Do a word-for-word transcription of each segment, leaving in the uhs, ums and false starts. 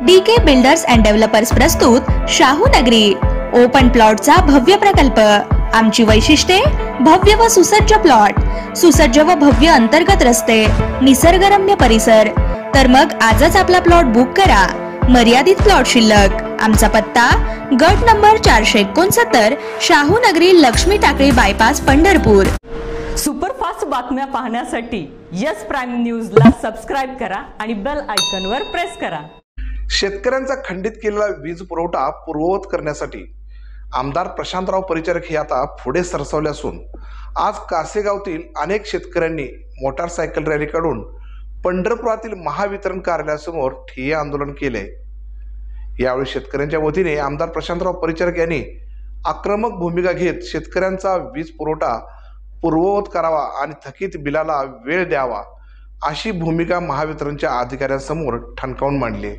D K builders and developers प्रस्तुत शाहू नगरी open प्लॉटचा भव्य प्रकल्प। आमची वैशिष्ट्ये भव्य व सुसज्ज प्लॉट, सुसज्ज व भव्य अंतर्गत रस्ते, निसर्गरम्य परिसर। तर मग आजच आपला प्लॉट बुक करा। मर्यादित प्लॉट शिल्लक। आमचा पत्ता गट नंबर चारशे एकोणसत्तर, शाहू नगरी, लक्ष्मी टाकळी बायपास, पंढरपूर। सुपरफास्ट बातम्या पाहण्यासाठी यस प्राईम न्यूजला सबस्क्राइब करा आणि बेल आयकॉनवर प्रेस करा। शेतकऱ्यांचा खंडित केलेला वीज पुरवठा पूर्ववत करण्यासाठी आमदार प्रशांतराव परिचारक हे आता पुढे सरसावले असून आज कासेगावतील अनेक शेतकऱ्यांनी मोटारसायकल रॅली काढून पंढरपुरातील महावितरण कार्यालयासमोर ठिय्या आंदोलन केले। यावेळी शेतकऱ्यांच्या वतीने आमदार प्रशांतराव परिचारक यांनी आक्रमक भूमिका घेत शेतकऱ्यांचा वीज पुरवठा पूर्ववत करावा आणि थकीत बिलाला वेळ द्यावा अशी भूमिका महावितरणच्या अधिकाऱ्यांसमोर ठणकावून मांडली।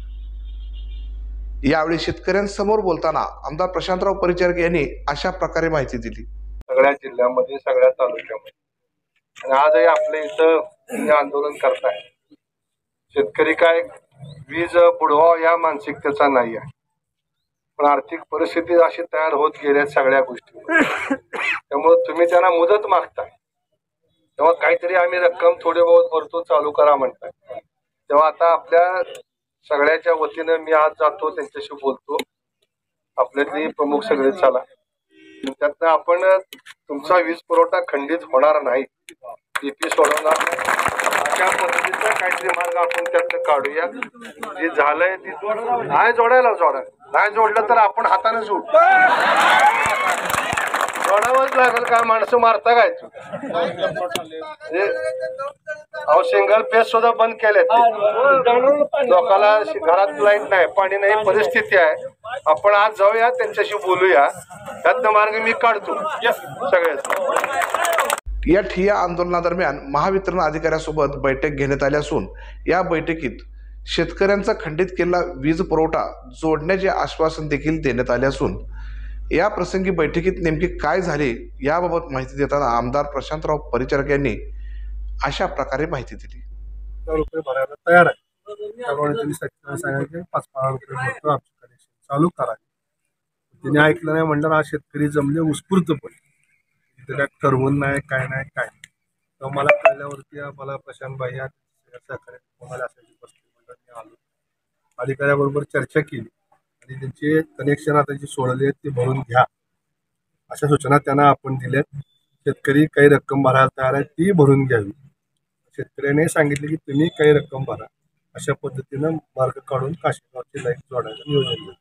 यावेळी शेतकऱ्यांसमोर बोलताना आमदार प्रशांतराव परिचारक यांनी अशा प्रकारे माहिती दिली। सगळ्या जिल्ह्यामध्ये, सगळ्या तालुक्यामध्ये आणि आजही आपल्या इथं आंदोलन करताय। शेतकरी काय वीज बुडवाव या मानसिकतेचा नाही आहे, पण आर्थिक परिस्थिती अशी तयार होत गेल्या सगळ्या गोष्टी, त्यामुळे तुम्ही त्यांना मुदत मागताय तेव्हा काहीतरी आम्ही रक्कम थोडे बहुत भरतो चालू करा म्हणताय, तेव्हा आता आपल्या सगळ्याच्या वतीने मी आज जातो त्यांच्याशी बोलतो। आपल्यातले प्रमुख सगळे चला, त्यातनं आपण तुमचा वीज पुरवठा खंडित होणार नाही, डीपी सोडवणार नाही, अशा पद्धतीचा काहीतरी मार्ग आपण त्यातनं काढूया। जे झालंय ती नाही जोडायला जोडा, नाही जोडलं तर आपण हाताने जोड जोडावंच लागेल। काय माणसं मारता काय अहो सिंगल पेज सुद्धा बंद केले, लोकांना घरात लाईट नाही, पाणी नाही, परिस्थिती आहे। आपण आज जाऊया त्यांच्याशी बोलूया, त्यातनं मार्ग मी काढतो सगळ्याच। या ठिय्या आंदोलनादरम्यान महावितरण अधिकाऱ्यांसोबत बैठक घेण्यात आली असून या बैठकीत शेतकऱ्यांचा खंडित केलेला वीज पुरवठा जोडण्याचे आश्वासन देखील देण्यात आले असून या प्रसंगी बैठकीत नेमके काय झाले याबाबत माहिती देताना आमदार प्रशांतराव परिचारक यांनी अशा प्रकारे माहिती दिली। रुपये भरायला तयार आहे, त्यामुळे त्यांनी सांगितले पाच पाच रुपये भरतो, आमचं कनेक्शन चालू करायचं। तिने ऐकलं नाही, म्हणलं आज शेतकरी जमले उत्स्फूर्तपणे, तिथे काय ठरवून नाही, काय नाही काय नाही। तर मला कळल्यावरती मला प्रशांत भाई कोणाला असायची बसली, म्हणलं मी आलो, अधिकाऱ्याबरोबर चर्चा केली आणि त्यांचे कनेक्शन आता जे सोडले आहेत ते भरून घ्या अशा सूचना त्यांना आपण दिल्यात। शेतकरी काही रक्कम भरायला तयार आहे ती भरून घ्यावी। शेतकऱ्याने सांगितले की तुम्ही काही रक्कम भरा, अशा पद्धतीनं मार्ग काढून काशेगावची लाईन जोडायला नियोजन केलं।